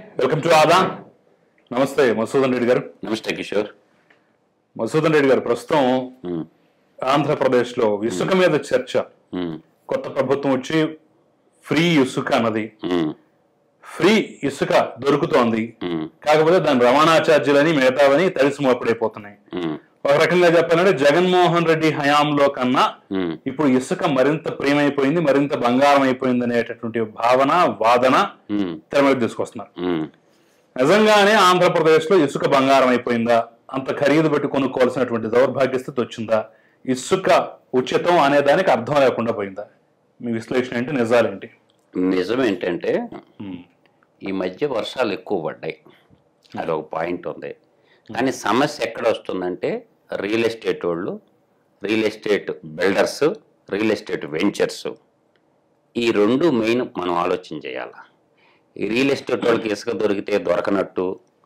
Welcome to ఆదా. నమస్తే మధుసూదన్ రెడ్డి గారు. నమస్తే కిషోర్. మధుసూదన్ రెడ్డి గారు, ప్రస్తుతం ఆంధ్రప్రదేశ్లో ఇసుక మీద చర్చ. కొత్త ప్రభుత్వం వచ్చి ఫ్రీ ఇసుక అన్నది, ఫ్రీ ఇసుక దొరుకుతోంది. కాకపోతే దాని రవాణా ఛార్జీలని మిగతావని తడిసి మోపడైపోతున్నాయి. ఒక రకంగా చెప్పాలంటే జగన్మోహన్ రెడ్డి హయాంలో కన్నా ఇప్పుడు ఇసుక మరింత ప్రియమైపోయింది, మరింత బంగారం అయిపోయింది అనేటటువంటి భావన, వాదన తెర మీద తీసుకొస్తున్నారు. నిజంగానే ఆంధ్రప్రదేశ్ లో ఇసుక బంగారం అయిపోయిందా? అంత ఖరీదు పెట్టి కొనుక్కోవాల్సినటువంటి దౌర్భాగ్య స్థితి వచ్చిందా? ఇసుక ఉచితం అనే దానికి అర్థం లేకుండా పోయిందా? మీ విశ్లేషణ ఏంటి? నిజాలేంటి? నిజం ఏంటంటే ఈ మధ్య వర్షాలు ఎక్కువ పడ్డాయి, అదొక పాయింట్ ఉంది. కానీ సమస్య ఎక్కడ వస్తుందంటే రియల్ ఎస్టేట్ వాళ్ళు, real estate builders, real estate ventures, ఈ రెండు మెయిన్ మనం ఆలోచన చేయాలి. ఈ రియల్ ఎస్టేట్ వాళ్ళకి ఇసుక దొరికితే దొరకనట్టు,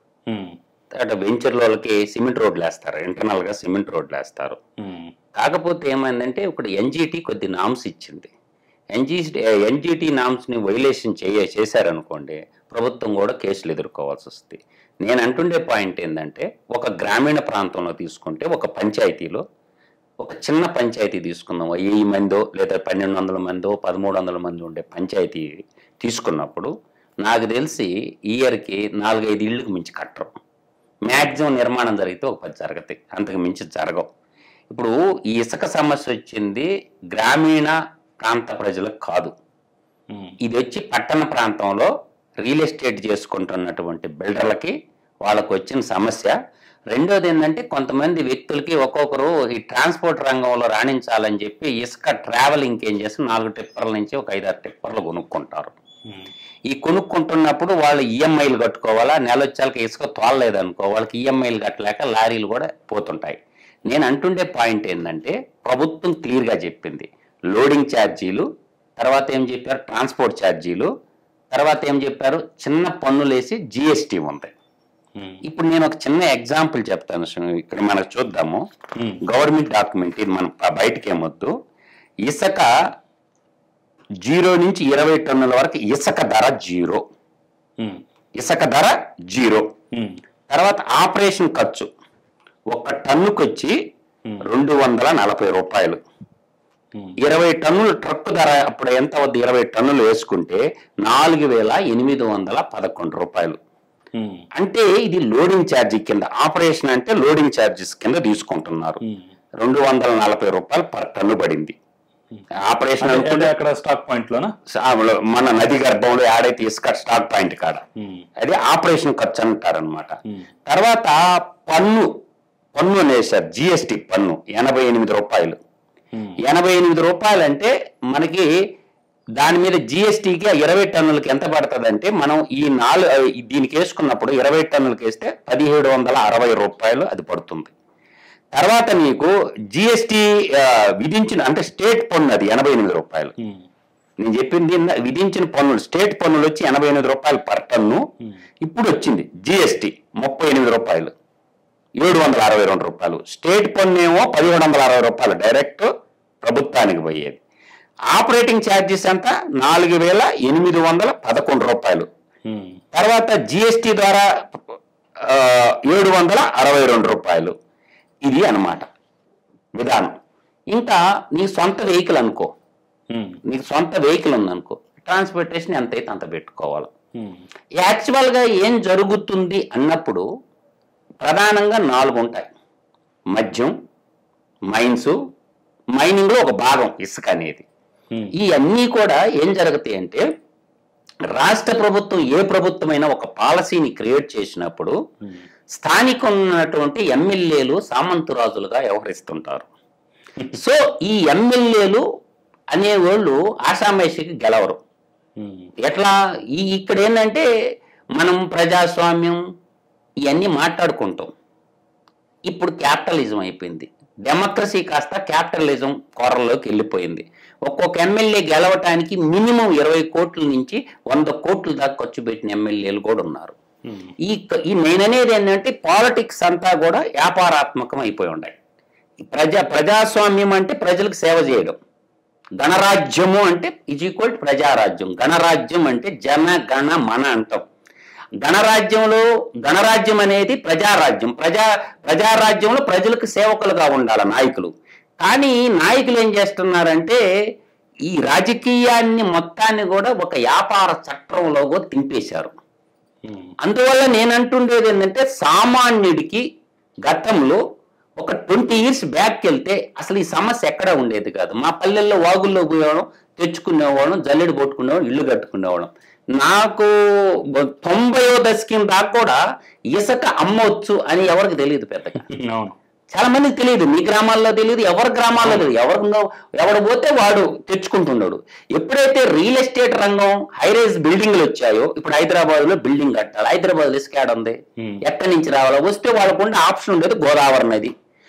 అటు వెంచర్ వాళ్ళకి సిమెంట్ రోడ్లు వేస్తారు, ఇంటర్నల్గా సిమెంట్ రోడ్లు వేస్తారు. కాకపోతే ఏమైందంటే ఇప్పుడు ఎన్జిటి కొద్ది నామ్స్ ఇచ్చింది. ఎన్జిటి నామ్స్ని వైలేషన్ చేశారనుకోండి, ప్రభుత్వం కూడా కేసులు ఎదుర్కోవాల్సి వస్తుంది. నేను అంటుండే పాయింట్ ఏంటంటే, ఒక గ్రామీణ ప్రాంతంలో తీసుకుంటే, ఒక పంచాయతీలో, ఒక చిన్న పంచాయతీ తీసుకుందాం, 1000 మందో లేదా 1200 మందో 1300 మంది ఉండే పంచాయతీ తీసుకున్నప్పుడు నాకు తెలిసి ఇయర్కి 4-5 ఇళ్ళకి మించి కట్టరు. మ్యాక్సిమం నిర్మాణం జరిగితే ఒక 10 జరుగుతాయి, అంతకు మించి జరగవు. ఇప్పుడు ఈ ఇసుక సమస్య వచ్చింది గ్రామీణ ప్రాంత ప్రజలకు కాదు, ఇది వచ్చి పట్టణ ప్రాంతంలో రియల్ ఎస్టేట్ చేసుకుంటున్నటువంటి బిల్డర్లకి వాళ్ళకు వచ్చిన సమస్య. రెండోది ఏంటంటే, కొంతమంది వ్యక్తులకి ఒక్కొక్కరు ఈ ట్రాన్స్పోర్ట్ రంగంలో రాణించాలని చెప్పి ఇసుక ట్రావెలింగ్ ఏం చేసి 4 టిప్పర్ల నుంచి ఒక 5-6 టిప్పర్లు కొనుక్కుంటారు. ఈ కొనుక్కుంటున్నప్పుడు వాళ్ళు ఈఎంఐలు కట్టుకోవాలా, నెల వచ్చాక ఇసుక తోలలేదనుకో వాళ్ళకి ఈఎంఐలు కట్టలేక లారీలు కూడా పోతుంటాయి. నేను అంటుండే పాయింట్ ఏంటంటే, ప్రభుత్వం క్లియర్గా చెప్పింది లోడింగ్ ఛార్జీలు, తర్వాత ఏం చెప్పారు ట్రాన్స్పోర్ట్ ఛార్జీలు, తర్వాత ఏం చెప్పారు చిన్న పన్నులేసి జిఎస్టీ ఉంది. ఇప్పుడు నేను ఒక చిన్న ఎగ్జాంపుల్ చెప్తాను, ఇక్కడ మనకు చూద్దాము. గవర్నమెంట్ డాక్యుమెంట్ ఇది, మన బయటకి ఏమొద్దు. ఇసుక 0 నుంచి 20 టన్నుల వరకు ఇసుక ధర 0, ఇసుక ధర 0. తర్వాత ఆపరేషన్ ఖర్చు 1 టన్నుకు వచ్చి 240 రూపాయలు. 20 టన్నుల ట్రక్ ధర అప్పుడు ఎంత అవుద్ది? 20 టన్నులు వేసుకుంటే 4811 రూపాయలు. అంటే ఇది లోడింగ్ ఛార్జీ కింద, ఆపరేషన్ అంటే లోడింగ్ ఛార్జెస్ కింద తీసుకుంటున్నారు. 240 రూపాయలు పర్ టన్ను పడింది. ఆపరేషన్ అనుకుంటే అక్కడ స్టాక్ పాయింట్ లోనా, మన నది గర్భంలో ఆడైతే ఇసుక స్టాక్ పాయింట్ కాడ, అదే ఆపరేషన్ ఖర్చు అంటారనమాట. తర్వాత పన్ను వేశారు, జిఎస్టి పన్ను 88 రూపాయలు. 88 రూపాయలు అంటే మనకి దాని మీద జిఎస్టీకి 20 టన్నులకి ఎంత పడుతుంది అంటే, మనం దీనికి వేసుకున్నప్పుడు 20 టన్నులకి వేస్తే 1760 రూపాయలు అది పడుతుంది. తర్వాత నీకు జిఎస్టీ విధించిన అంటే స్టేట్ పన్ను అది 88 రూపాయలు. నేను చెప్పింది విధించిన పన్నులు, స్టేట్ పన్నులు వచ్చి 88 రూపాయలు పర్ టన్ను. ఇప్పుడు వచ్చింది జిఎస్టీ 38 రూపాయలు, 762 రూపాయలు. స్టేట్ పన్ను ఏమో 1760 రూపాయలు డైరెక్ట్ ప్రభుత్వానికి పోయేది. ఆపరేటింగ్ ఛార్జెస్ అంతా 4811 రూపాయలు. తర్వాత జిఎస్టీ ద్వారా 762 రూపాయలు. ఇది అన్నమాట విధానం. ఇంకా నీ సొంత వెహికల్ అనుకో, నీకు సొంత వెహికల్ ఉందనుకో, ట్రాన్స్పోర్టేషన్ ఎంత అయితే అంత పెట్టుకోవాలి. యాక్చువల్గా ఏం జరుగుతుంది అన్నప్పుడు ప్రధానంగా 4 ఉంటాయి. మద్యం, మైన్స్, మైనింగ్లో ఒక భాగం ఇసుక అనేది. ఈ అన్నీ కూడా ఏం జరుగుతాయి అంటే, రాష్ట్ర ప్రభుత్వం ఏ ప్రభుత్వమైనా ఒక పాలసీని క్రియేట్ చేసినప్పుడు స్థానిక ఉన్నటువంటి ఎమ్మెల్యేలు సామంతురాజులుగా వ్యవహరిస్తుంటారు. సో ఈ ఎమ్మెల్యేలు అనేవాళ్ళు ఆషామాషికి గెలవరు. ఎట్లా ఇక్కడ ఏంటంటే, మనం ప్రజాస్వామ్యం ఇవన్నీ మాట్లాడుకుంటాం. ఇప్పుడు క్యాపిటలిజం అయిపోయింది, డెమోక్రసీ కాస్త క్యాపిటలిజం కోరల్లోకి వెళ్ళిపోయింది. ఒక్కొక్క ఎమ్మెల్యే గెలవటానికి మినిమం 20 కోట్ల నుంచి 100 కోట్ల దాకా ఖర్చు పెట్టిన ఎమ్మెల్యేలు కూడా ఉన్నారు. ఈ నేను అనేది ఏంటంటే, పాలిటిక్స్ అంతా కూడా వ్యాపారాత్మకం అయిపోయి ఉన్నాయి. ప్రజాస్వామ్యం అంటే ప్రజలకు సేవ చేయడం, గణరాజ్యము అంటే ఈజ్ ఈక్వల్ ప్రజారాజ్యం, గణరాజ్యం అంటే జన గణ మన అంటాం. గణరాజ్యం అనేది ప్రజారాజ్యం. ప్రజారాజ్యంలో ప్రజలకు సేవకులుగా ఉండాలి నాయకులు. కానీ నాయకులు ఏం చేస్తున్నారంటే ఈ రాజకీయాన్ని మొత్తాన్ని కూడా ఒక వ్యాపార చట్రంలో కూడా తింపేశారు. అందువల్ల నేను అంటుండేది ఏంటంటే సామాన్యుడికి గతంలో ఒక 20 years బ్యాక్ వెళ్తే అసలు ఈ సమస్య ఎక్కడ ఉండేది కాదు. మా పల్లెల్లో వాగుల్లో పోయేవాళ్ళం, తెచ్చుకునేవాళ్ళం, జల్లెడు కొట్టుకునేవాళ్ళం, ఇల్లు కట్టుకునేవాళ్ళం. నాకు 90వ దశకం దాకా కూడా ఇసుక అమ్మవచ్చు అని ఎవరికి తెలియదు పెద్దగా. చాలా మందికి తెలియదు. మీ గ్రామాల్లో తెలియదు, ఎవరి గ్రామాల్లో తెలియదు. ఎవడు పోతే వాడు తెచ్చుకుంటున్నాడు. ఎప్పుడైతే రియల్ ఎస్టేట్ రంగం హైరైజ్ బిల్డింగ్లు వచ్చాయో, ఇప్పుడు హైదరాబాద్ లో బిల్డింగ్ కట్టాలి. హైదరాబాద్ లో ఇసుక ఉంది, ఎక్కడి నుంచి రావాలో వస్తే వాళ్ళకుండా ఆప్షన్ ఉండేది గోదావరి నది,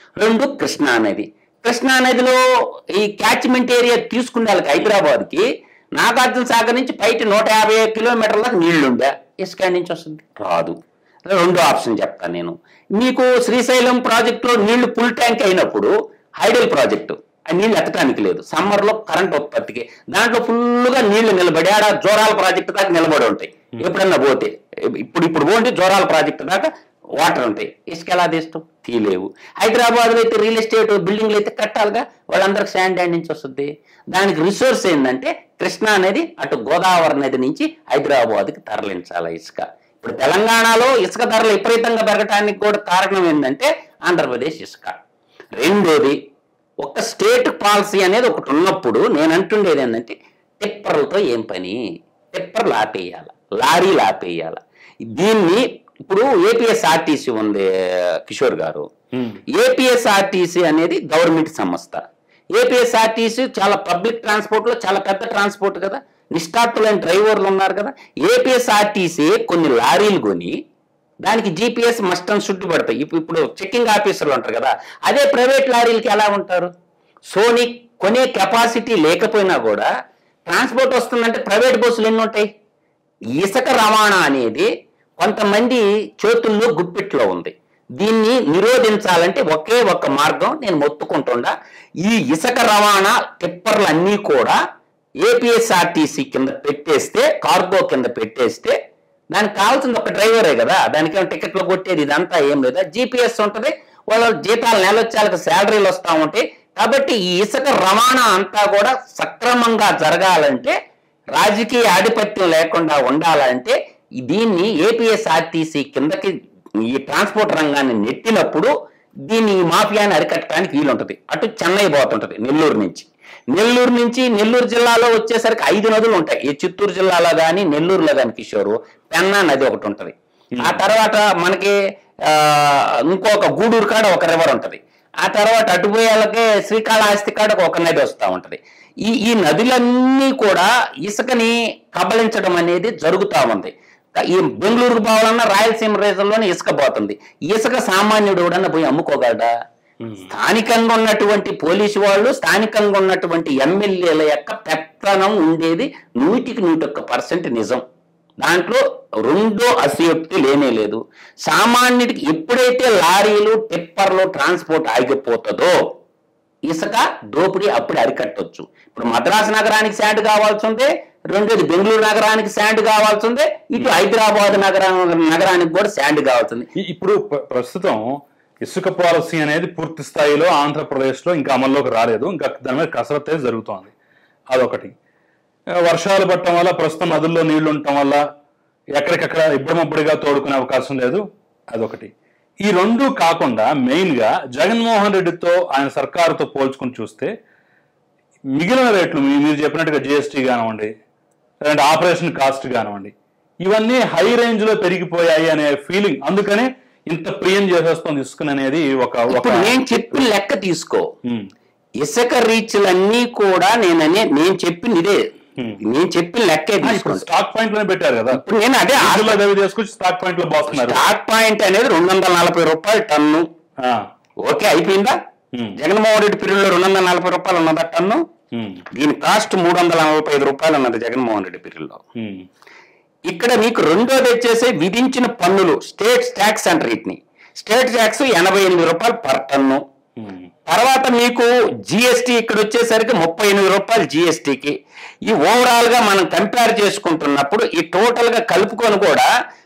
2 కృష్ణా నది. కృష్ణా నదిలో ఈ క్యాచ్మెంట్ ఏరియా తీసుకునే వాళ్ళకి హైదరాబాద్కి నాగార్జున సాగర్ నుంచి బయట 150 కిలోమీటర్లకు నీళ్లుండే, ఇసుక నుంచి వస్తుంది రాదు. 2వ ఆప్షన్ చెప్తాను నేను మీకు. శ్రీశైలం ప్రాజెక్టులో నీళ్లు ఫుల్ ట్యాంక్ అయినప్పుడు హైడల్ ప్రాజెక్టు ఆ నీళ్లు ఎత్తడానికి లేదు. సమ్మర్లో కరెంట్ ఉత్పత్తికి దాంట్లో ఫుల్గా నీళ్లు నిలబడి ఆడ జోరాల ప్రాజెక్టు దాకా నిలబడి ఉంటాయి. ఎప్పుడన్నా పోతే ఇప్పుడు పోండి జోరాల ప్రాజెక్టు దాకా వాటర్ ఉంటాయి. ఇసుక ఎలా తీస్తాం? తీలేవు. హైదరాబాద్లో అయితే రియల్ ఎస్టేట్ బిల్డింగ్లు అయితే కట్టాలిగా, వాళ్ళందరికి శాండ్ ల్యాండ్ నుంచి వస్తుంది. దానికి రిసోర్స్ ఏంటంటే కృష్ణా అనేది అటు గోదావరి నది నుంచి హైదరాబాద్కి తరలించాలి ఇసుక. ఇప్పుడు తెలంగాణలో ఇసుక ధరలు విపరీతంగా పెరగటానికి కూడా కారణం ఏంటంటే ఆంధ్రప్రదేశ్ ఇసుక. రెండోది ఒక స్టేట్ పాలసీ అనేది ఒకటి ఉన్నప్పుడు నేను అంటుండేది ఏంటంటే టిప్పర్లతో ఏం పని, టిప్పర్లు ఆపేయాలి, లారీలు ఆపేయాలి. దీన్ని ఇప్పుడు ఏపీఎస్ఆర్టీసీ ఉంది కిషోర్ గారు. ఏపీఎస్ఆర్టీసీ అనేది గవర్నమెంట్ సంస్థ. ఏపీఎస్ఆర్టీసీ చాలా పబ్లిక్ ట్రాన్స్పోర్ట్ లో చాలా పెద్ద ట్రాన్స్పోర్ట్ కదా, నిష్ఠాతులైన డ్రైవర్లు ఉన్నారు కదా. ఏపీఎస్ఆర్టీసీ కొన్ని లారీలు కొని దానికి జీపీఎస్ మస్ట్ అండ్ షుడ్ పడతాయి. ఇప్పుడు చెక్కింగ్ ఆఫీసర్లు ఉంటారు కదా, అదే ప్రైవేట్ లారీలకి ఎలా ఉంటారు? సోనీ కొనే కెపాసిటీ లేకపోయినా కూడా ట్రాన్స్పోర్ట్ వస్తుందంటే ప్రైవేట్ బస్సులు ఎన్ని ఉంటాయి? ఇసుక రవాణా అనేది కొంతమంది చేతుల్లో గుప్పిట్లో ఉంది. దీన్ని నిరోధించాలంటే ఒకే ఒక్క మార్గం నేను మొత్తుకుంటుండా, ఈ ఇసుక రవాణా టిప్పర్లు అన్నీ కూడా ఏపీఎస్ఆర్టీసీ కింద పెట్టేస్తే, కార్గో కింద పెట్టేస్తే దానికి కావాల్సింది ఒక డ్రైవరే కదా, దానికి టికెట్లు కొట్టేది ఇదంతా ఏం లేదా. జీపీఎస్ ఉంటుంది, వాళ్ళ జీతాలు నెలొచ్చాలకు శాలరీలు వస్తూ ఉంటాయి. కాబట్టి ఈ ఇసుక రవాణా అంతా కూడా సక్రమంగా జరగాలంటే, రాజకీయ ఆధిపత్యం లేకుండా ఉండాలంటే దీన్ని ఏపీఎస్ఆర్టీసీ కిందకి ఈ ట్రాన్స్పోర్ట్ రంగాన్ని నెట్టినప్పుడు దీన్ని ఈ మాఫియాని అరికట్టడానికి వీలుంటుంది. అటు చెన్నై పోతుంటది నెల్లూరు నుంచి నెల్లూరు జిల్లాలో వచ్చేసరికి 5 నదులు ఉంటాయి. ఈ చిత్తూరు జిల్లాలో కానీ నెల్లూరులో కానీ కిషోరు పెన్నా నది ఒకటి ఉంటుంది. ఆ తర్వాత మనకి ఇంకొక గూడూరు కాడ ఒక రివర్ ఉంటుంది. ఆ తర్వాత అటుపోయేళ్ళకే శ్రీకాళహస్తి కాడ ఒక నది వస్తూ ఉంటుంది. ఈ నదులన్నీ కూడా ఇసుకని కబలించడం అనేది జరుగుతూ ఉంది. ఈ బెంగళూరుకు పోవాలన్నా రాయలసీమ రీజన్లోనే ఇసుక పోతుంది. ఇసుక సామాన్యుడు కూడా పోయి అమ్ముకోగలడా? స్థానికంగా ఉన్నటువంటి పోలీసు వాళ్ళు, స్థానికంగా ఉన్నటువంటి ఎమ్మెల్యేల యొక్క పెత్తనం ఉండేది 100% నిజం. దాంట్లో రెండో అసయోక్తి లేనే లేదు. సామాన్యుడికి ఎప్పుడైతే లారీలు టిప్పర్లు ట్రాన్స్పోర్ట్ ఆగిపోతుందో ఇసుక దోపిడీ అప్పుడు అరికట్టవచ్చు. ఇప్పుడు మద్రాసు నగరానికి శాండ్ కావాల్సి ఉంటే, రెండోది బెంగళూరు నగరానికి శాండ్ కావాల్సి ఉంది, ఇటు హైదరాబాద్ నగరానికి కూడా శాండ్ కావాల్సింది. ఇప్పుడు ప్రస్తుతం ఇసుక పాలసీ అనేది పూర్తి స్థాయిలో ఆంధ్రప్రదేశ్ లో ఇంకా అమల్లోకి రాలేదు. ఇంకా దాని మీద కసరత్తు జరుగుతోంది. అదొకటి. వర్షాలు పట్టడం వల్ల ప్రస్తుతం నదుల్లో నీళ్లు ఉండటం వల్ల ఎక్కడికక్కడ ఇబ్బడిముబ్బడిగా తోడుకునే అవకాశం లేదు. అదొకటి. ఈ రెండు కాకుండా మెయిన్ గా జగన్మోహన్ రెడ్డితో ఆయన సర్కారుతో పోల్చుకుని చూస్తే మిగిలిన రేట్లు మీరు చెప్పినట్టుగా జిఎస్టీ కానివ్వండి, లేదంటే ఆపరేషన్ కాస్ట్ కానివ్వండి, ఇవన్నీ హై రేంజ్ లో పెరిగిపోయాయి అనే ఫీలింగ్. అందుకనే ఇంత ప్రియం చేసేస్తుంది ఇసుకని అనేది ఒక నేను చెప్పిన లెక్క తీసుకో. ఇసుక రీచ్లన్నీ కూడా నేను చెప్పిన ఇదే, నేను చెప్పిన లెక్కే తీసుకోండి. స్టాక్ పాయింట్ లోనే పెట్టారు కదా. ఇప్పుడు నేను అదే తీసుకొచ్చి స్టాక్ పాయింట్ లో బాస్తున్నారు. స్టాక్ పాయింట్ అనేది 240 రూపాయలు టన్ను. ఓకే, అయిపోయిందా? జగన్మోహన్ రెడ్డి పీరియడ్ లో 240 రూపాయలు ఉన్నదా టన్ను? దీని కాస్ట్ 345 రూపాయలు ఉన్నది జగన్మోహన్ రెడ్డి పీరియడ్ లో. ఇక్కడ మీకు రెండోది వచ్చేసి విధించిన పన్నులు, స్టేట్ ట్యాక్స్ అంటారు వీటిని. స్టేట్ ట్యాక్స్ 88 రూపాయలు పర్ టన్ను. తర్వాత మీకు జిఎస్టీ ఇక్కడ వచ్చేసరికి 38 రూపాయలు జిఎస్టీకి. ఈ ఓవరాల్ గా మనం కంపేర్ చేసుకుంటున్నప్పుడు ఈ టోటల్ గా కలుపుకొని కూడా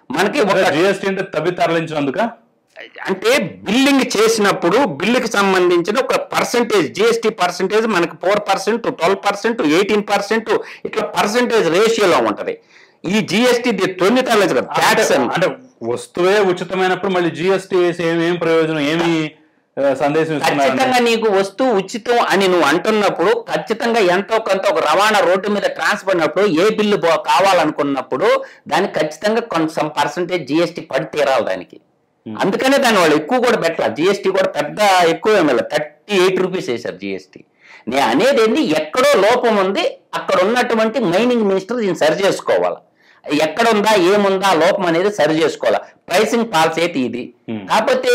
మనకి ఒక జిఎస్టీ అంటే తవ్వి తరలించినందుక అంటే బిల్లింగ్ చేసినప్పుడు బిల్లుకి సంబంధించిన ఒక పర్సంటేజ్ జిఎస్టీ పర్సంటేజ్ మనకి 4%, 12%, 18% ఇట్లా పర్సంటేజ్ రేషియోలో ఉంటది. ఈ జిఎస్టీ తొన్ని తరలించు కదా ట్యాక్స్ అంటే వస్తువే ఉచితమైనప్పుడు మళ్ళీ జిఎస్టీ వేసి ఏం ప్రయోజనం, ఏమి సందేశం ఇస్తున్నారు? ఖచ్చితంగా నీకు వస్తువు ఉచితం అని నువ్వు అంటున్నప్పుడు ఖచ్చితంగా ఎంతో కొంత ఒక రవాణా రోడ్డు మీద ట్రాన్స్ఫర్ అయినప్పుడు ఏ బిల్లు కావాలనుకున్నప్పుడు దానికి ఖచ్చితంగా కొంత పర్సంటేజ్ జిఎస్టీ పడి తీరాలి దానికి. అందుకనే దాన్ని వాళ్ళు ఎక్కువ కూడా పెట్టాలి. జిఎస్టీ కూడా పెద్ద ఎక్కువ ఏమీ 38 రూపీస్ వేశారు జిఎస్టీ. నేను అనేది ఏంటి, ఎక్కడో లోపం ఉంది, అక్కడ ఉన్నటువంటి మైనింగ్ మినిస్టర్ దీన్ని సరి చేసుకోవాలి. ఎక్కడుందా ఏముందా లోపం అనేది సరి చేసుకోవాలి. ప్రైసింగ్ పాలసీ అయితే ఇది. కాకపోతే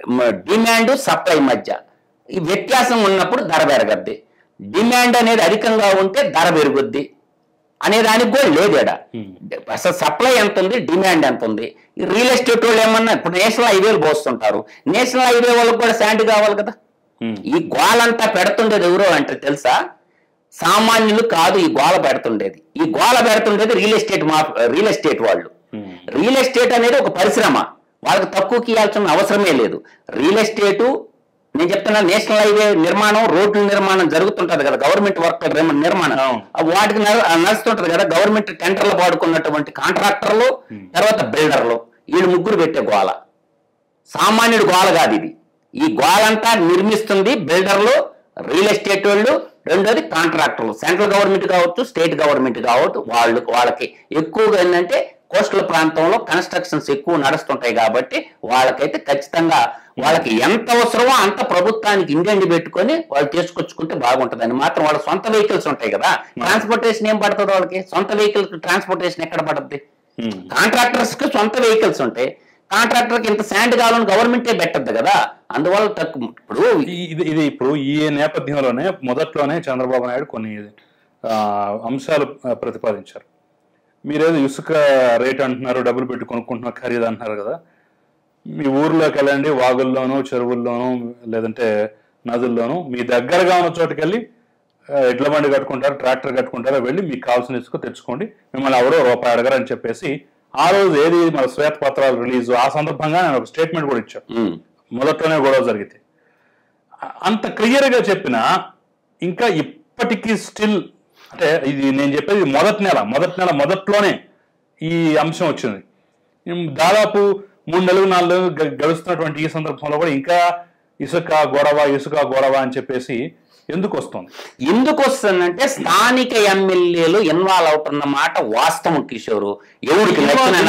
డిమాండ్ సప్లై మధ్య ఈ వ్యత్యాసం ఉన్నప్పుడు ధర పెరగద్ది. డిమాండ్ అనేది అధికంగా ఉంటే ధర పెరుగుద్ది అనే దానికి కూడా లేదేడా. అసలు సప్లై ఎంత ఉంది, డిమాండ్ ఎంత ఉంది. ఈ రియల్ ఎస్టేట్ వాళ్ళు ఏమన్నా ఇప్పుడు నేషనల్ హైవేలు పోస్తుంటారు, నేషనల్ హైవే వాళ్ళకి కూడా శాండ్ కావాలి కదా. ఈ గోలంతా పెడుతుండేది ఎవరో అంటే తెలుసా? సామాన్యులు కాదు ఈ గోల పెడుతుండేది. ఈ గోల పెడుతుండేది రియల్ ఎస్టేట్ వాళ్ళు. రియల్ ఎస్టేట్ అనేది ఒక పరిశ్రమ, వాళ్ళకి తక్కువకి ఇవ్వాల్సిన అవసరమే లేదు. రియల్ ఎస్టేటు నేను చెప్తున్నా, నేషనల్ హైవే నిర్మాణం, రోడ్ల నిర్మాణం జరుగుతుంటది కదా, గవర్నమెంట్ వర్క్ నిర్మాణం వాటికి నడుస్తుంటది కదా. గవర్నమెంట్ టెండర్లు పాడుకున్నటువంటి కాంట్రాక్టర్లు, తర్వాత బిల్డర్లు, వీళ్ళు ముగ్గురు పెట్టే గోల. సామాన్యుడు గోల కాదు ఇది. ఈ గోలంతా నిర్మిస్తుంది బిల్డర్లు, రియల్ ఎస్టేట్ వాళ్ళు, రెండోది కాంట్రాక్టర్లు. సెంట్రల్ గవర్నమెంట్ కావచ్చు, స్టేట్ గవర్నమెంట్ కావచ్చు. వాళ్ళకి ఎక్కువగా ఏంటంటే కోస్టల్ ప్రాంతంలో కన్స్ట్రక్షన్స్ ఎక్కువ నడుస్తుంటాయి కాబట్టి వాళ్ళకైతే ఖచ్చితంగా వాళ్ళకి ఎంత అవసరమో అంత ప్రభుత్వానికి ఇండెండి పెట్టుకొని వాళ్ళు తీసుకొచ్చుకుంటే బాగుంటుందని మాత్రం. వాళ్ళ సొంత వెహికల్స్ ఉంటాయి కదా, ట్రాన్స్పోర్టేషన్ ఏం పడుతుంది వాళ్ళకి? సొంత వెహికల్ ట్రాన్స్పోర్టేషన్ ఎక్కడ పడుతుంది? కాంట్రాక్టర్స్ కి సొంత వెహికల్స్ ఉంటాయి. కాంట్రాక్టర్కి ఇంత శాండ్ కావాలని గవర్నమెంటే పెట్టద్దు కదా, అందువల్ల తక్కువ. ఇప్పుడు ఈ నేపథ్యంలోనే మొదట్లోనే చంద్రబాబు నాయుడు కొన్ని అంశాలు ప్రతిపాదించారు. మీరేదో ఇసుక రేట్ అంటున్నారు, డబ్బులు పెట్టి కొనుక్కుంటున్నారు, ఖరీదు అంటున్నారు కదా. మీ ఊర్లోకి వెళ్ళండి, వాగుల్లోనూ చెరువుల్లోనూ లేదంటే నదుల్లోనూ మీ దగ్గరగా ఉన్న చోటుకి వెళ్ళి ఎడ్ల బండి కట్టుకుంటారు, ట్రాక్టర్ కట్టుకుంటారో వెళ్ళి మీకు కావాల్సిన ఇసుక తెచ్చుకోండి, మిమ్మల్ని ఎవరో రూపాయి అడగరు అని చెప్పేసి ఆ రోజు ఏది మన శ్వేతపత్రాలు రిలీజ్ ఆ సందర్భంగా నేను ఒక స్టేట్మెంట్ కూడా ఇచ్చాను. మొదట్లోనే గొడవ జరిగితే అంత క్లియర్ గా చెప్పినా ఇంకా ఇప్పటికీ స్టిల్ అంటే ఇది నేను చెప్పేది మొదటి నెల మొదట్లోనే ఈ అంశం వచ్చింది. దాదాపు 3 నెలలు 4 నెలలు గడుస్తున్నటువంటి ఈ సందర్భంలో కూడా ఇంకా ఇసుక గొడవ అని చెప్పేసి ఎందుకు వస్తుంది? ఎందుకు వస్తుందంటే స్థానిక ఎమ్మెల్యేలు ఇన్వాల్వ్ అవుతున్న మాట వాస్తవం కిషోరు. ఎవరికి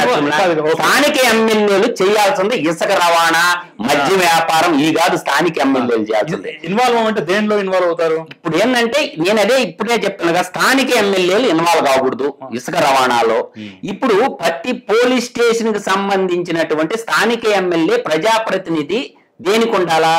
స్థానిక ఎమ్మెల్యేలు చేయాల్సింది ఇసుక రవాణా, మద్య వ్యాపారం, ఈ కాదు స్థానిక ఎమ్మెల్యేలు చేయాల్సింది. ఇన్వాల్వ్ అంటే దేనిలో ఇన్వాల్వ్ అవుతారు? ఇప్పుడు ఏంటంటే నేను అదే ఇప్పుడే చెప్తున్నా, స్థానిక ఎమ్మెల్యేలు ఇన్వాల్వ్ కాకూడదు ఇసుక రవాణాలో. ఇప్పుడు ప్రతి పోలీస్ స్టేషన్ కి సంబంధించినటువంటి స్థానిక ఎమ్మెల్యే ప్రజాప్రతినిధి దేనికి ఉండాలా?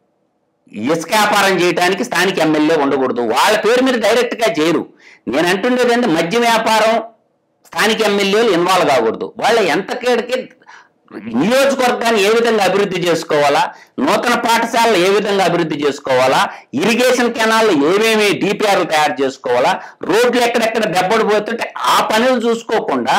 ఇసుక వ్యాపారం చేయడానికి స్థానిక ఎమ్మెల్యే ఉండకూడదు. వాళ్ళ పేరు మీద డైరెక్ట్ గా చేయరు. నేను అంటుండేది అంటే మద్య వ్యాపారం స్థానిక ఎమ్మెల్యేలు ఇన్వాల్వ్ కాకూడదు. వాళ్ళ ఎంతకేడికి నియోజకవర్గాన్ని ఏ విధంగా అభివృద్ధి చేసుకోవాలా, నూతన పాఠశాలలు ఏ విధంగా అభివృద్ధి చేసుకోవాలా, ఇరిగేషన్ కెనాల్లో ఏమేమి డిపిఆర్లు తయారు చేసుకోవాలా, రోడ్లు ఎక్కడెక్కడ దెబ్బడిపోతుంటే ఆ పనులు చూసుకోకుండా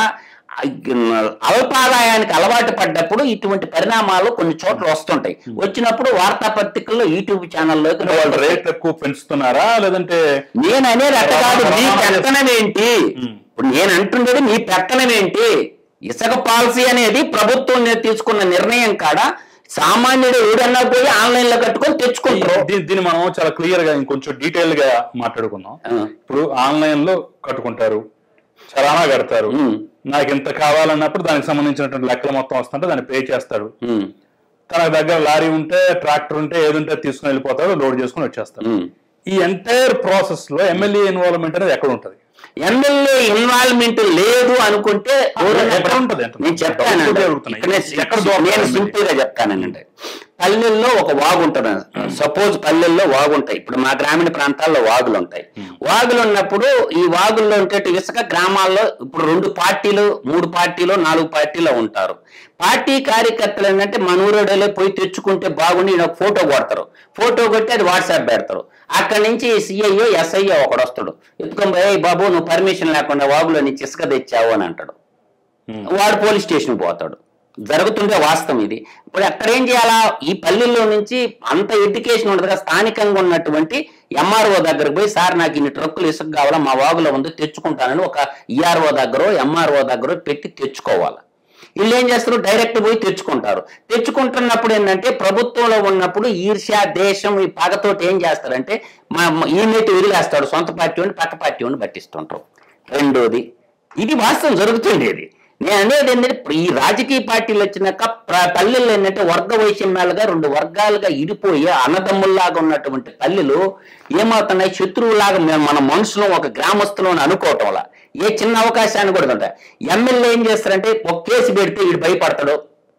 అల్పాదాయానికి అలవాటు పడ్డప్పుడు ఇటువంటి పరిణామాలు కొన్ని చోట్ల వస్తుంటాయి. వచ్చినప్పుడు వార్తాపత్రికల్లో, యూట్యూబ్ ఛానల్లోకి వాళ్ళు రేట్ ఎక్కువ పెంచుతున్నారా లేదంటే? నేను అనేది అట్ట కాదు, మీ పెత్తనం ఏంటి? ఇప్పుడు నేను అంటుండేది మీ పెత్తనం ఏంటి? ఇసుక పాలసీ అనేది ప్రభుత్వం తీసుకున్న నిర్ణయం కాడ సామాన్యుడు ఏదన్నా పోయి ఆన్లైన్ లో కట్టుకొని తెచ్చుకుంటారు. దీన్ని మనం చాలా క్లియర్ గా ఇంకొంచెం డీటెయిల్ గా మాట్లాడుకుందాం. ఇప్పుడు ఆన్లైన్ లో కట్టుకుంటారు, చలానా కడతారు, నాకు ఇంత కావాలన్నప్పుడు దానికి సంబంధించినటువంటి లెక్కలు మొత్తం వస్తుంటే దాన్ని పే చేస్తాడు. తన దగ్గర లారీ ఉంటే, ట్రాక్టర్ ఉంటే, ఏది ఉంటే తీసుకుని వెళ్ళిపోతాడు, లోడ్ చేసుకుని వచ్చేస్తాడు. ఈ ఎంటైర్ ప్రాసెస్ లో ఎమ్మెల్యే ఇన్వాల్వ్మెంట్ అనేది ఎక్కడ ఉంటుంది? ఎమ్మెల్యే ఇన్వాల్వ్మెంట్ లేదు అనుకుంటే నేను సింపుల్ గా చెప్తానండి. పల్లెల్లో ఒక వాగు ఉంటుంది. సపోజ్ పల్లెల్లో వాగుంటాయి. ఇప్పుడు మా గ్రామీణ ప్రాంతాల్లో వాగులు ఉంటాయి. వాగులు ఉన్నప్పుడు ఈ వాగుల్లో ఉంటే ఇసుక గ్రామాల్లో ఇప్పుడు 2 పార్టీలు 3 పార్టీలు 4 పార్టీలో ఉంటారు. పార్టీ కార్యకర్తలు ఏంటంటే మనూరుడలే పోయి తెచ్చుకుంటే బాగుండి ఒక ఫోటో కొడతారు. ఫోటో కొట్టి అది వాట్సాప్ పెడతారు. అక్కడి నుంచి సిఐఓ ఎస్ఐఓ ఒకడు వస్తాడు, ఎత్తుకొని బాబు నువ్వు పర్మిషన్ లేకుండా వాగులో నుంచి ఇసుక తెచ్చావు అని అంటాడు. వాడు పోలీస్ స్టేషన్ పోతాడు. జరుగుతుండే వాస్తవం ఇది. ఇప్పుడు అక్కడ ఏం చేయాలా, ఈ పల్లెల్లో నుంచి అంత ఎడ్యుకేషన్ ఉండదుగా, స్థానికంగా ఉన్నటువంటి ఎంఆర్ఓ దగ్గరకు పోయి సార్ నాకు ఇన్ని ట్రక్కులు ఇసుక కావాలా మా వాగులో ఉంది తెచ్చుకుంటానని ఒక ఈఆర్ఓ దగ్గర ఎంఆర్ఓ దగ్గర పెట్టి తెచ్చుకోవాలి. వీళ్ళు ఏం చేస్తారు, డైరెక్ట్ పోయి తెచ్చుకుంటారు. తెచ్చుకుంటున్నప్పుడు ఏంటంటే ప్రభుత్వంలో ఉన్నప్పుడు ఈర్ష్య దేశం ఈ పగతోటి ఏం చేస్తారంటే ఈమెటి వదిలేస్తాడు, సొంత పార్టీ వాడిని పక్క పార్టీ వాడిని పట్టిస్తుంటారు. రెండోది ఇది వాస్తవం జరుగుతుండేది. నేను అనేది ఏంటంటే ఈ రాజకీయ పార్టీలు వచ్చినాక పల్లెల్లో ఏంటంటే వర్గ వైషమ్యాలుగా 2 వర్గాలుగా ఇడిపోయి అన్నదమ్ముల్లాగా ఉన్నటువంటి పల్లెలు ఏమవుతున్నాయి, శత్రువులాగా మన మనుషులు ఒక గ్రామస్తులు అనుకోవటం వల్ల ఏ చిన్న అవకాశాన్ని కూడా ఉంటాయి. ఎమ్మెల్యే ఏం చేస్తారంటే ఒక కేసు పెడితే వీడు భయపడతాడు.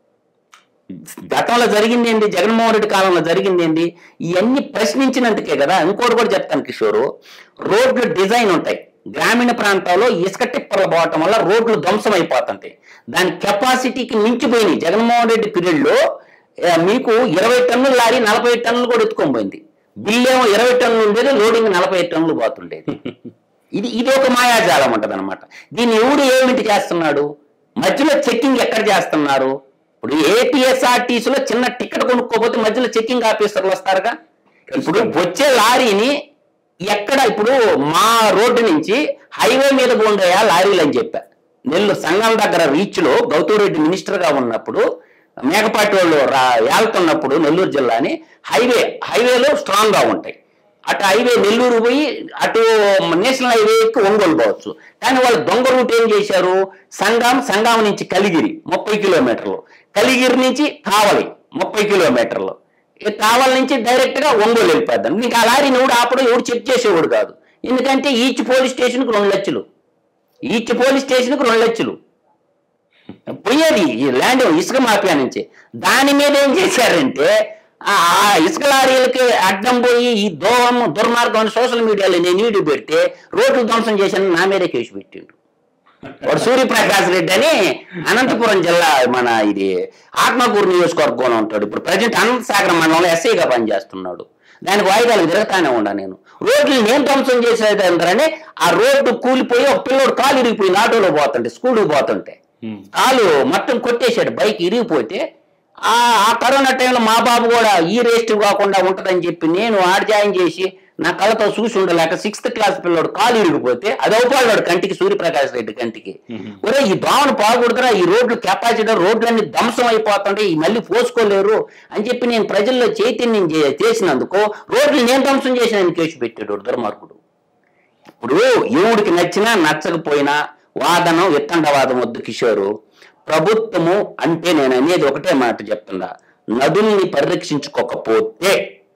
గతంలో జరిగింది ఏంటి, జగన్మోహన్ రెడ్డి కాలంలో జరిగింది ఏంటి, ఇవన్నీ ప్రశ్నించినందుకే కదా. ఇంకోటి కూడా చెప్తాను కిషోరు, రోడ్లు డిజైన్ ఉంటాయి గ్రామీణ ప్రాంతాల్లో, ఇసుక టిప్పర్లు పోవటం వల్ల రోడ్లు ధ్వంసం అయిపోతుంటాయి. దాని కెపాసిటీకి మించిపోయినాయి. జగన్మోహన్ రెడ్డి పీరియడ్లో మీకు 20 టన్నుల లారీ 40 టన్నులు కూడా ఎత్తుకొని పోయింది. బిల్లు ఏమో 20 టన్నులు ఉండేది, లోడింగ్ 45 టన్నులు పోతుండేది. ఇది ఒక మాయాజాలం ఉంటుంది అనమాట. దీన్ని ఎవడు ఏమిటి చేస్తున్నాడు, మధ్యలో చెక్కింగ్ ఎక్కడ చేస్తున్నారు? ఇప్పుడు ఏపీఎస్ఆర్టీసీలో చిన్న టికెట్ కొనుక్కోపోతే మధ్యలో చెక్కింగ్ ఆఫీసర్లు వస్తారుగా. ఇప్పుడు వచ్చే లారీని ఎక్కడ, ఇప్పుడు మా రోడ్డు నుంచి హైవే మీద పోండయా లారీలు అని చెప్పా. నెల్లూరు సంఘం దగ్గర రీచ్ లో గౌతమ్ రెడ్డి మినిస్టర్ గా ఉన్నప్పుడు మేకపాటి వాళ్ళు వెళ్తున్నప్పుడు నెల్లూరు జిల్లాని హైవేలో స్ట్రాంగ్ గా ఉంటాయి. అటు హైవే నెల్లూరు పోయి అటు నేషనల్ హైవే ఎక్కి ఒంగోలు పోవచ్చు. కానీ వాళ్ళు దొంగ రూట్ ఏం చేశారు, సంఘం నుంచి కలిగిరి 30 కిలోమీటర్లు, కలిగిరి నుంచి కావలి 30 కిలోమీటర్లు, కావల నుంచి డైరెక్ట్ గా ఒంగోలు వెళ్ళిపోద్దాం. నీకు ఆ లారీని ఎవడు ఆపడం, ఎవడు చెక్ చేసేవాడు కాదు. ఎందుకంటే ఈచ్ పోలీస్ స్టేషన్కి 2 లక్షలు, ఈచ్ పోలీస్ స్టేషన్కి 2 లక్షలు పోయేది ఈ ల్యాండ్ ఇసుక మాఫియా నుంచి. దాని మీద ఏం చేశారంటే ఆ ఇసుక లారీలకి అడ్డం పోయి ఈ దుర్మార్గం సోషల్ మీడియాలో నేను వీడియో పెడితే రోడ్లు ధ్వంసం చేశాను, నా మీదే కేసు పెట్టిండు వాడు సూర్యప్రకాష్ రెడ్డి అని. అనంతపురం జిల్లా మన ఇది ఆత్మకూరు నియోజకవర్గంలో ఉంటాడు. ఇప్పుడు ప్రజెంట్ అనంతసాగరం మండలంలో ఎస్ఐగా పనిచేస్తున్నాడు. దానికి వాయిదాలు తిరుగుతానే ఉండా. నేను రోడ్లు నేను ధ్వంసం చేసేది ఏంటంటే ఆ రోడ్డు కూలిపోయి ఒక పిల్లోడు కాలు ఇరిగిపోయింది, ఆటోలో పోతుంటే స్కూల్కి పోతుంటే కాలు మొత్తం కొట్టేశాడు, బైక్ ఇరిగిపోతే ఆ కరోనా టైంలో మా బాబు కూడా ఈ రేస్ట్ కాకుండా ఉంటుందని చెప్పి నేను జాయిన్ చేసి నా కళ్ళతో చూసి ఉండలేక 6th క్లాస్ పిల్లడు కాలు ఇరిగిపోతే అది అవుతాడు కంటికి, సూర్యప్రకాష్ రెడ్డి కంటికి. ఒరే ఈ భావన బాగుడుతున్నా, ఈ రోడ్లు కెపాసిటీ రోడ్లన్నీ ధ్వంసం అయిపోతుంటే ఈ మళ్ళీ పోసుకోలేరు అని చెప్పి నేను ప్రజల్లో చైతన్యం చేసినందుకు రోడ్లు నేను ధ్వంసం చేసిన కేసు పెట్టాడు దుర్మార్గుడు. ఇప్పుడు ఎవడికి నచ్చినా నచ్చకపోయినా వాదనం విత్తండవాదం వద్దు కిషోరు. ప్రభుత్వము అంటే నేను అనేది ఒకటే మాట చెప్తున్నా, నదుల్ని పరిరక్షించుకోకపోతే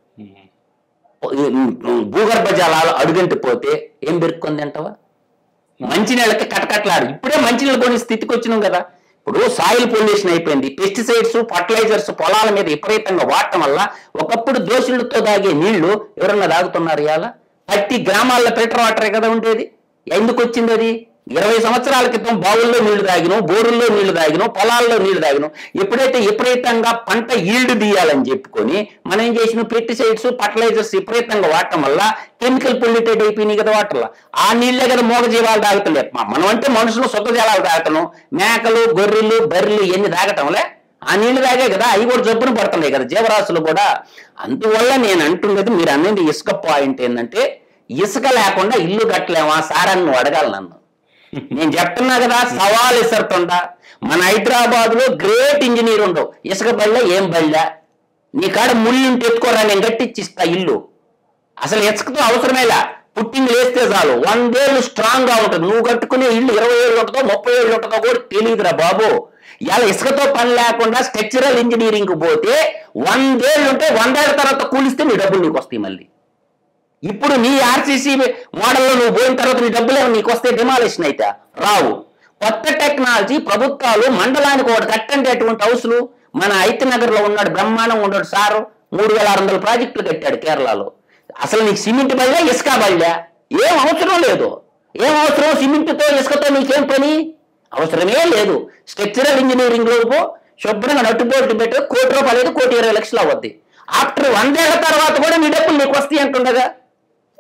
భూగర్భ జలాలు అడుగంటిపోతే ఏం పెరుక్కుంది అంటవా? మంచినీళ్ళకి కటకట్లాడు. ఇప్పుడే మంచినీళ్ళు కొన్ని స్థితికి వచ్చినాం కదా. ఇప్పుడు సాయిల్ పొల్యూషన్ అయిపోయింది, పెస్టిసైడ్స్ ఫర్టిలైజర్స్ పొలాల మీద విపరీతంగా వాడటం వల్ల ఒకప్పుడు దోషులతో తాగే నీళ్లు ఎవరన్నా తాగుతున్నారు. ఇవాళ ప్రతి గ్రామాల్లో ఫిల్టర్ వాటరే కదా ఉండేది. ఎందుకు వచ్చింది అది? 20 సంవత్సరాల క్రితం బావుల్లో నీళ్లు తాగినాం, బోరుల్లో నీళ్లు తాగినాం, పొలాల్లో నీళ్లు తాగినాం. ఎప్పుడైతే విపరీతంగా పంట ఈల్డ్ తీయాలని చెప్పుకొని మనం ఏం చేసినాం, పెస్టిసైడ్స్ ఫర్టిలైజర్స్ విపరీతంగా వాడటం వల్ల కెమికల్ పొల్యూటెడ్ అయిపోయినాయి కదా వాటర్. ఆ నీళ్లే కదా మూగజీవాలు తాగుతుండే. మనం అంటే మనుషులు శుద్ధ జలాలు తాగుతున్నాం, మేకలు గొర్రెలు బర్రెలు ఇవన్నీ తాగటంలే ఆ నీళ్లు తాగే కదా, అవి కూడా జబ్బును పడుతున్నాయి కదా జీవరాశులు కూడా. అందువల్ల నేను అంటున్నది, మీరు అనేది ఇసుక పాయింట్ ఏంటంటే ఇసుక లేకుండా ఇల్లు కట్టలేమా సార్ అని నువ్వు అడగాలి నన్ను. నేను చెప్తున్నా కదా, సవాల్ ఇసరుతుంటా. మన హైదరాబాద్ లో గ్రేట్ ఇంజనీర్ ఉండవు, ఇసుక బళ్ళ ఏం బళ్ళ నీ కాడ ముళ్ళుంటే ఎత్తుకోరా, నేను కట్టిచ్చిస్తా ఇల్లు. అసలు ఇసుకతో అవసరమేలా, పుట్టింగ్ వేస్తే చాలు 100 ఏళ్ళు స్ట్రాంగ్ గా ఉంటుంది. నువ్వు కట్టుకునే ఇల్లు 20 ఏళ్ళు ఉంటుందో 30 ఏళ్ళు ఉంటుందో కూడా తెలియదురా బాబు. ఇలా ఇసుకతో పని లేకుండా స్ట్రక్చరల్ ఇంజనీరింగ్ పోతే 100 ఏళ్ళు ఉంటే 100 ఏళ్ళ తర్వాత కూలిస్తే నీ డబ్బులు నీకు వస్తాయి మళ్ళీ. ఇప్పుడు నీ ఆర్సీసీ మోడల్లో నువ్వు పోయిన తర్వాత నీ డబ్బులు నీకు వస్తే డిమాలిషన్ అయితే రావు. కొత్త టెక్నాలజీ ప్రభుత్వాలు మండలానికి ఒకటి కట్టండి. అటువంటి హౌస్లు మన ఐతనగర్ లో ఉన్నాడు, బ్రహ్మాండం ఉన్నాడు సారు, 3600 ప్రాజెక్టులు కట్టాడు కేరళలో. అసలు నీకు సిమెంట్ బళ్ళా ఇసుక బళ్ళా ఏం అవసరం లేదు. ఏం అవసరం సిమెంట్తో ఇసుకతో నీకేం పని? అవసరమే లేదు. స్ట్రక్చరల్ ఇంజనీరింగ్ లో శుభ్రంగా నట్టుబోట్లు పెట్టి ₹1 కోటి 1,20,00,000 అవుద్ది. ఆఫ్టర్ 100 ఏళ్ల తర్వాత కూడా నీ డబ్బులు నీకు వస్తాయి అంటుండగా.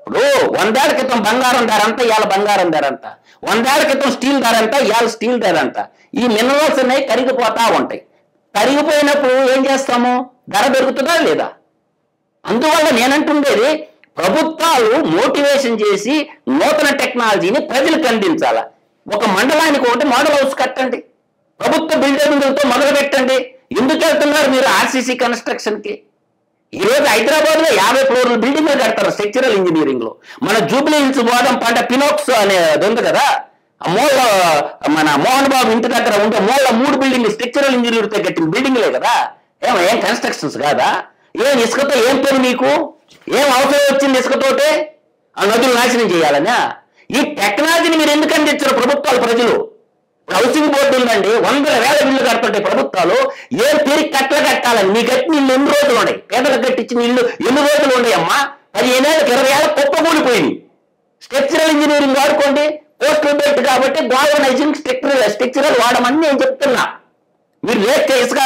ఇప్పుడు 100 ఏళ్ల క్రితం బంగారం ధర అంతా ఇవాళ బంగారం ధర అంతా, 100 ఏళ్ల క్రితం స్టీల్ ధర అంతా ఇవాళ స్టీల్ ధర అంతా. ఈ మినరల్స్ అనేవి కరిగిపోతా ఉంటాయి. కరిగిపోయినప్పుడు ఏం చేస్తాము? ధర పెరుగుతుందా లేదా? అందువల్ల నేనంటుండేది, ప్రభుత్వాలు మోటివేషన్ చేసి నూతన టెక్నాలజీని ప్రజలకు అందించాల. ఒక మండలానికి ఒకటి మోడల్ హౌస్ కట్టండి, ప్రభుత్వ బిల్డింగులతో మొదలు పెట్టండి. ఎందుకు వెళ్తున్నారు మీరు ఆర్సీసీ కన్స్ట్రక్షన్ కి? ఈ రోజు హైదరాబాద్ లో 50 ఫ్లోర్ల బిల్డింగ్లు కడతారు స్ట్రక్చరల్ ఇంజనీరింగ్ లో. మన జూబ్లీ హిల్స్ బోధం పంట పినోక్స్ అనేది ఉంది కదా, ఆ మూల మన మోహన్ బాబు ఇంటి దగ్గర ఉంటే మూల 3 బిల్డింగ్లు స్ట్రక్చరల్ ఇంజనీర్ తో కట్టిన బిల్డింగ్లే కదా. ఏం కన్స్ట్రక్షన్స్ కాదా? ఏం ఇసుకతో ఏం పని మీకు? ఏం అవసరం వచ్చింది ఇసుకతోటే? ఆ నదులు నాశనం చేయాలనా? ఈ టెక్నాలజీని మీరు ఎందుకు అందించారు ప్రభుత్వాలు ప్రజలు? హౌసింగ్ బోర్డు ఉందండి, 100,000 ఇళ్ళు కడుతుంటాయి ప్రభుత్వాలు. ఏ పేరుకి కట్టలు కట్టాలని? మీ కట్టిన ఇల్లు ఎన్ని రోజులు ఉన్నాయి? పేదలకు కట్టించిన ఇల్లు ఎన్ని రోజులు ఉన్నాయమ్మా? 15 ఏళ్ళకి 20 ఏళ్ళ కుప్పకూలిపోయింది. స్ట్రక్చరల్ ఇంజనీరింగ్ వాడుకోండి, పోస్టల్ బెల్ట్ కాబట్టి గాల్వనైజింగ్ స్ట్రక్చరల్ వాడమని నేను చెప్తున్నా. మీరు వేస్తే ఇసుక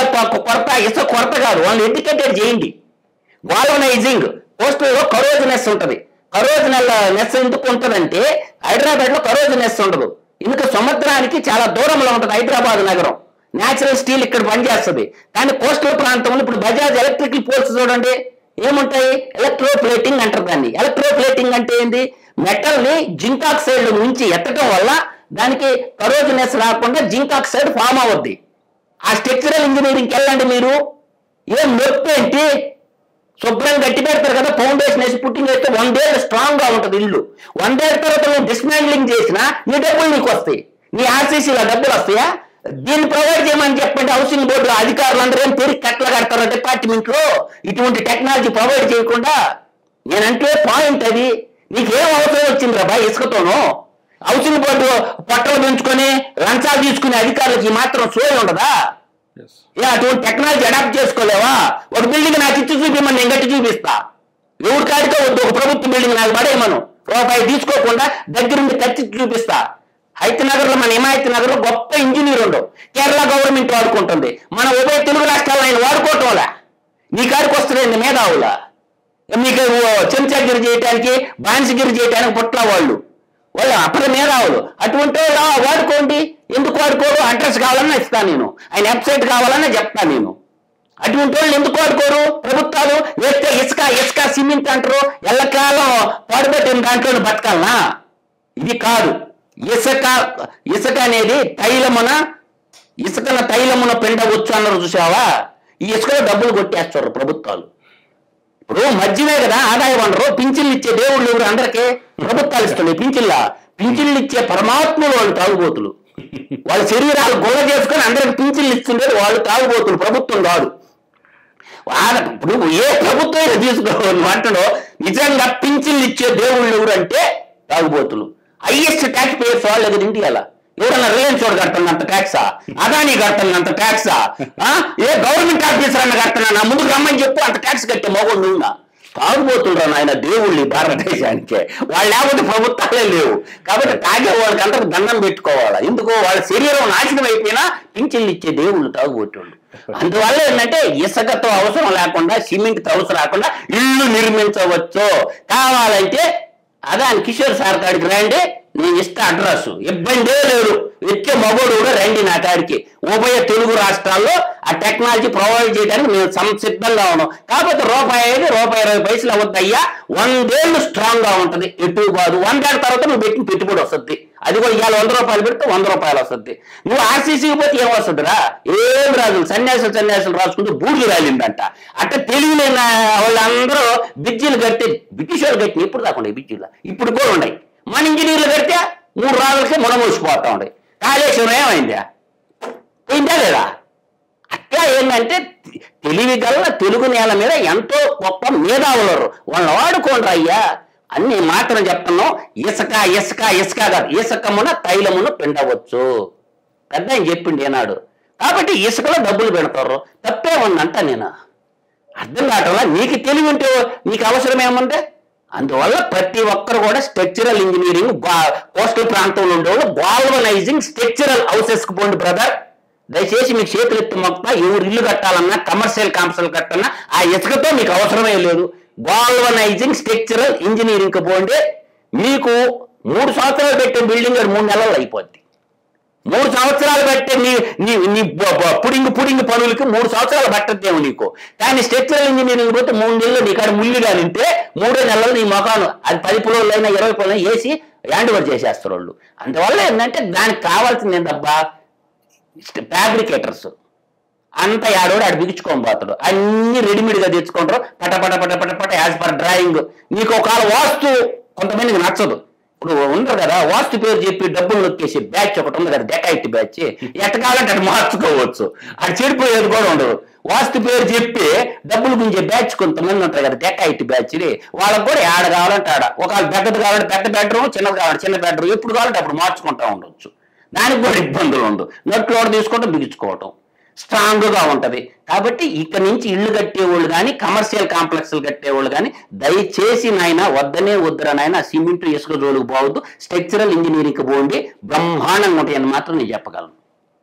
కొరత కాదు, వాళ్ళు ఎడ్యుకేటెడ్ చేయండి. గాల్వనైజింగ్ పోస్టల్లో కరోజనెస్ ఉంటుంది. కరోజనెస్ ఎందుకు ఉంటుందంటే హైదరాబాద్ లో కరోజనెస్ ఉండదు. ఎందుకు? సముద్రానికి చాలా దూరంలో ఉంటుంది హైదరాబాద్ నగరం. న్యాచురల్ స్టీల్ ఇక్కడ పనిచేస్తుంది. కానీ కోస్టల్ ప్రాంతంలో ఇప్పుడు బజాజ్ ఎలక్ట్రికల్ పోల్స్ చూడండి ఏముంటాయి? ఎలక్ట్రోప్లేటింగ్ అంటారు దాన్ని. ఎలక్ట్రోప్లేటింగ్ అంటే ఏంది? మెటల్ ని జింక్ ఆక్సైడ్ నుంచి ఎత్తడం వల్ల దానికి కరోజనెస్ రాకుండా జింక్ ఆక్సైడ్ ఫామ్ అవుద్ది. ఆ స్ట్రక్చరల్ ఇంజనీరింగ్కి వెళ్ళండి మీరు. ఏం నొప్పి ఏంటి? శుభ్రం గట్టి పెడతారు కదా, ఫౌండేషన్ వేసి పుట్టింగ్ వేస్తే 100 ఏళ్ళు స్ట్రాంగ్ గా ఉంటుంది ఇల్లు. 100 ఏళ్ళ తర్వాత నువ్వు డిస్మాండ్లింగ్ చేసినా నీ డబ్బులు నీకు వస్తాయి. నీ ఆర్సీసీలో డబ్బులు వస్తాయా? దీన్ని ప్రొవైడ్ చేయమని చెప్పండి. హౌసింగ్ బోర్డు అధికారులు అందరూ ఏం తిరిగి కట్టలు కడతారు డిపార్ట్మెంట్ లో ఇటువంటి టెక్నాలజీ ప్రొవైడ్ చేయకుండా. నేనంటే పాయింట్ అది. నీకేం అవసరం వచ్చింది రా బాయ్ ఇసుకతోనూ? హౌసింగ్ బోర్డు పొట్టలు పెంచుకొని లంచాలు తీసుకునే అధికారులకి మాత్రం సోయి ఉండదా? అటువంటి టెక్నాలజీ అడాప్ట్ చేసుకోలేవా? ఒక బిల్డింగ్ నాకు ఇచ్చి చూపిమని నేను గట్టి చూపిస్తా. ఎవరి కాడితో వద్దు, ఒక ప్రభుత్వ బిల్డింగ్ నాకు పడేయమను. రూపాయి తీసుకోకుండా దగ్గరుండి కట్టి చూపిస్తా. హైతనగర్ లో, మన హిమాయత్ నగర్ లో గొప్ప ఇంజనీర్ ఉండవు. కేరళ గవర్నమెంట్ వాడుకుంటుంది, మన ఉభయ తెలుగు రాష్ట్రాల్లో ఆయన వాడుకోవటం వల్ల నీ కాడికి వస్తుంది మేధావులా. మీకు చెంచాగిరి చేయటానికి, బానిసగిరి చేయటానికి పుట్ల వాళ్ళు అప్పటి మేధావులు. అటువంటి వాడుకోండి. ఎందుకు వాడుకోరు? అడ్రస్ కావాలన్నా ఇస్తాను నేను, ఆయన వెబ్సైట్ కావాలన్నా చెప్తాను నేను. అటువంటి వాళ్ళు ఎందుకు వాడుకోరు? ప్రభుత్వాలు వేస్తే ఇసుక సిమెంట్ అంటారు, ఎల్లకాలం పాడుపెట్టిన దాంట్లో బతకాలనా? ఇది కాదు. ఇసుక అనేది తైలమున పిండవచ్చు అన్నారు చూసావా? ఈ ఇసుకలో డబ్బులు కొట్టేస్తారు ప్రభుత్వాలు. ఇప్పుడు మధ్యమే కదా ఆదాయ వనరు. పింఛన్లు ఇచ్చే దేవుళ్ళు ఎవరు? అందరికీ ప్రభుత్వాలు ఇస్తున్నాయి పింఛన్లు ఇచ్చే పరమాత్ములు వాళ్ళు తాగుబోతులు. వాళ్ళ శరీరాలు గొల్ల చేసుకొని అందరికి పింఛన్లు ఇస్తుండేది వాళ్ళు తాగుబోతులు, ప్రభుత్వం కాదు. ఇప్పుడు ఏ ప్రభుత్వం తీసుకోవాలి అంటాడో నిజంగా పింఛన్లు ఇచ్చే దేవుళ్ళు ఎవరు అంటే తాగుబోతులు. హైయెస్ట్ ట్యాక్స్ పేయర్స్ వాళ్ళు దగ్గర ఇండియాలో. ఎవరన్నా రిలయన్స్ వాడు కడుతున్నంత ట్యాక్సా? అదానీ కడుతున్నంత ట్యాక్సా? ఏ గవర్నమెంట్ ఆఫీసర్ అన్న కడుతున్నా? ముందుకు రమ్మని చెప్పు, అంత ట్యాక్స్ కట్టే మగోళ్ళు ఉన్నా. తాగుబోతుండ్రు ఆయన దేవుళ్ళు భారతదేశానికి. వాళ్ళు లేకపోతే ప్రభుత్వాలే లేవు. కాబట్టి తాగే వాళ్ళకి అందరికి దండం పెట్టుకోవాలా. ఎందుకు? వాళ్ళ శరీరం నాశనం అయిపోయినా పింఛన్లు ఇచ్చే దేవుళ్ళు తాగుబోతుండ్రు. అందువల్ల ఏంటంటే ఇసుకతో అవసరం లేకుండా, సిమెంట్తో అవసరం లేకుండా ఇల్లు నిర్మించవచ్చు. కావాలంటే అదాని కిషోర్ సార్ కాడికి రండి, నేను ఇస్తా అడ్రస్, ఇబ్బందే లేదు. వచ్చే మగోడు కూడా రండి నా కాడికి. ఉభయ తెలుగు రాష్ట్రాల్లో ఆ టెక్నాలజీ ప్రొవైడ్ చేయడానికి మేము సంసిద్ధంగా ఉన్నాం. కాకపోతే ₹1.20 అవద్దయ్యా. 100 ఏళ్ళు స్ట్రాంగ్ గా ఉంటుంది, ఎటు కాదు. 100 ఏళ్ళ తర్వాత నువ్వు పెట్టిన పెట్టుబడి వస్తుంది. అది కూడా ఇవాళ ₹100 పెడితే ₹100 వస్తుంది. నువ్వు ఆర్సీసీకి పోతే ఏం వస్తుందిరా? ఏం రాదు. సన్యాసులు రాసుకుంటూ బూడిది రాలిందంట. అట్లా తెలియలేన వాళ్ళందరూ బిజ్జీలు కట్టి, బ్రిటిష్ వాళ్ళు కట్టిన ఇప్పుడు కాకుండా బిజ్జీలు ఇప్పుడు కూడా ఉన్నాయి. మన ఇంజనీర్లు కడితే 3 రోజులకే ముడమూసిపోతా ఉండే. కాళేశ్వరం ఏమైందా? పోయిందా లేదా? అట్లా ఏంటంటే తెలివి గల తెలుగు నేల మీద ఎంతో గొప్ప మేధావులు వాళ్ళని వాడుకోండి అయ్యా. అన్ని మాత్రం చెప్తున్నాం. ఇసుక కాదు, ఇసుకమున తైలమును పిండవచ్చు. పెద్ద ఆయన చెప్పిండి ఏనాడు. కాబట్టి ఇసుకలో డబ్బులు పెడతారు, తప్పే ఉందంట. నేను అర్థం కావట్లా. నీకు తెలివి ఉంటే నీకు అవసరం ఏముంది? అందువల్ల ప్రతి ఒక్కరు కూడా స్ట్రక్చరల్ ఇంజనీరింగ్, కోస్టల్ ప్రాంతంలో ఉండేవాళ్ళు గాల్వనైజింగ్ స్ట్రక్చరల్ హౌసెస్ కు పోండి బ్రదర్. దయచేసి మీకు చేతులు ఎత్తి మొక్క. ఎవరు ఇల్లు కట్టాలన్నా, కమర్షియల్ కాంప్లెక్స్ కట్టాలన్నా ఆ ఇసుకతో మీకు అవసరమే లేదు. గాల్వనైజింగ్ స్ట్రక్చరల్ ఇంజనీరింగ్ పోండి, మీకు 3 సంవత్సరాలు పెట్టే బిల్డింగ్ 3 నెలలు అయిపోద్ది. 3 సంవత్సరాలు పెట్టే నీ పుడింగ్ పనులకి 3 సంవత్సరాలు పట్టద్దేమో నీకు. కానీ స్ట్రక్చరల్ ఇంజనీరింగ్ పోతే 3 నెలలు నీ కాడ ముల్లిగా నింటే 3 నెలలు నీ మొఖాలు అది 10 పులోళ్ళైనా 20 పులోళ్ళైనా వేసి హ్యాండ్ ఓవర్ చేసేస్తారు వాళ్ళు. అందువల్ల ఏంటంటే దానికి కావాల్సింది ఏంటబ్బా, ఫ్యాబ్రికేటర్స్ అంత ఆడోడు ఆడు బిగించుకోబోతాడు, అన్ని రెడీమేడ్గా తెచ్చుకుంటారు, పట పట పట పట పట యాజ్ పర్ డ్రాయింగ్. నీకు ఒకవేళ వాస్తు కొంతమందికి నచ్చదు, ఇప్పుడు ఉండరు కదా వాస్తు పేరు చెప్పి డబ్బులు నొక్కేసి బ్యాచ్ ఒకటి ఉంది కదా, డెకాయిట్ బ్యాచ్, ఎట్ట కావాలంటే అటు మార్చుకోవచ్చు, అది చెడిపోయేది కూడా ఉండదు. వాస్తు పేరు చెప్పి డబ్బులు గుంజే బ్యాచ్ కొంతమంది ఉంటారు కదా, డెకాయిట్ బ్యాచ్, వాళ్ళకి కూడా ఆడ కావాలంటే ఆడ, ఒకవేళ పెద్దది కావాలంటే పెద్ద బెడ్రూమ్, చిన్నది కావాలంటే చిన్న బెడ్రూమ్, ఎప్పుడు కావాలంటే అప్పుడు మార్చుకుంటూ ఉండొచ్చు. దానికి కూడా ఇబ్బందులు ఉండవు, నట్లు కూడా తీసుకోవటం బిగించుకోవటం స్ట్రాంగ్గా ఉంటుంది. కాబట్టి ఇక్కడ నుంచి ఇళ్ళు కట్టేవాళ్ళు కానీ కమర్షియల్ కాంప్లెక్స్లు కట్టేవాళ్ళు కానీ దయచేసి నాయన వద్దరా నాయన సిమెంట్ ఇసుక జోలికి పోవద్దు, స్ట్రక్చరల్ ఇంజనీరింగ్కి పోండి, బ్రహ్మాండంగా ఉంటాయని మాత్రం నేను చెప్పగలను.